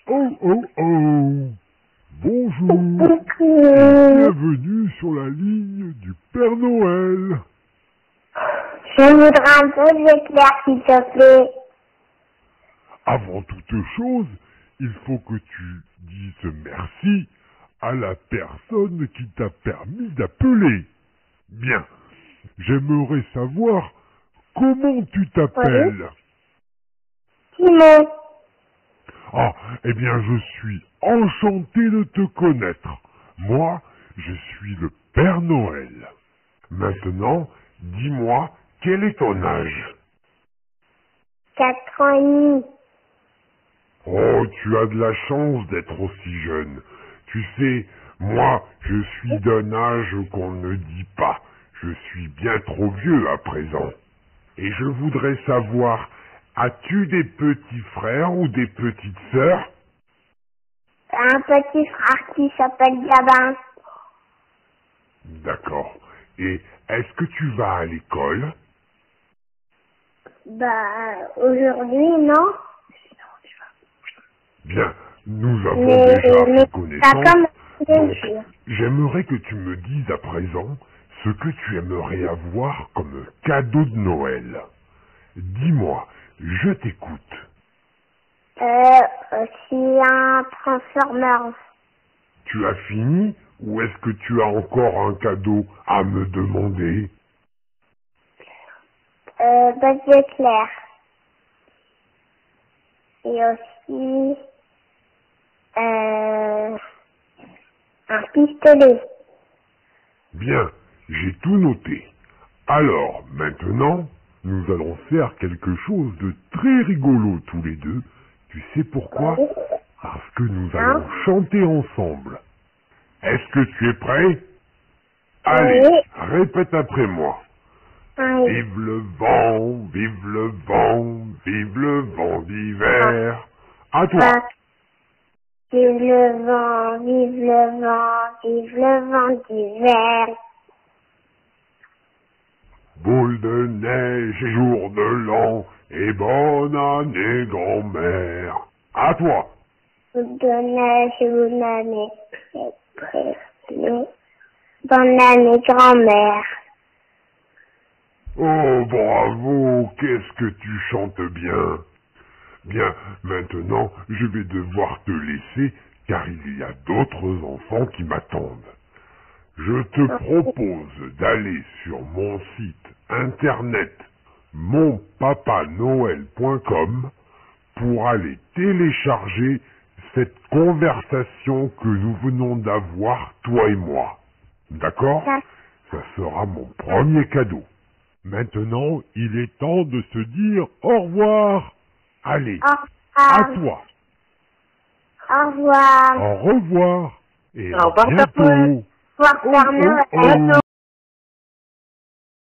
Oh oh oh. Bonjour et bienvenue sur la ligne du Père Noël. Je voudrais un peu d'éclair, s'il te plaît. Avant toute chose, il faut que tu dises merci à la personne qui t'a permis d'appeler. Bien, j'aimerais savoir comment tu t'appelles. Simon. Ah, eh bien, je suis enchanté de te connaître. Moi, je suis le Père Noël. Maintenant, dis-moi, quel est ton âge? 4 ans et demi. Oh, tu as de la chance d'être aussi jeune. Tu sais, moi, je suis d'un âge qu'on ne dit pas. Je suis bien trop vieux à présent. Et je voudrais savoir, as-tu des petits frères ou des petites sœurs? Un petit frère qui s'appelle Gabin. D'accord. Et est-ce que tu vas à l'école? Aujourd'hui, non. Bien, nous avons Mais déjà pris ça connaissance. comme Donc, plaisir. j'aimerais que tu me dises à présent ce que tu aimerais avoir comme cadeau de Noël. Dis-moi, je t'écoute. Aussi un Transformers. Tu as fini ou est-ce que tu as encore un cadeau à me demander? Buzz d'éclair. Et aussi, un pistolet. Bien, j'ai tout noté. Alors, maintenant, nous allons faire quelque chose de très rigolo tous les deux. Tu sais pourquoi? Oui. Parce que nous Hein? allons chanter ensemble. Est-ce que tu es prêt? Allez, Oui. répète après moi. Oui. Vive le vent, vive le vent, vive le vent d'hiver. À toi. Vive le vent, vive le vent, vive le vent d'hiver. Boule de neige et jour de l'an, et bonne année grand-mère. À toi. Boule de neige, bonne année, bonne année grand-mère. Oh, bravo, qu'est-ce que tu chantes bien. Bien, maintenant, je vais devoir te laisser, car il y a d'autres enfants qui m'attendent. Je te propose d'aller sur mon site internet monpapanoël.com pour aller télécharger cette conversation que nous venons d'avoir, toi et moi. D'accord? Ça sera mon premier cadeau. Maintenant, il est temps de se dire au revoir. Allez, à toi. Au revoir. Au revoir et Au à revoir, Père Noël. bientôt. Au revoir, Père Noël. Oh.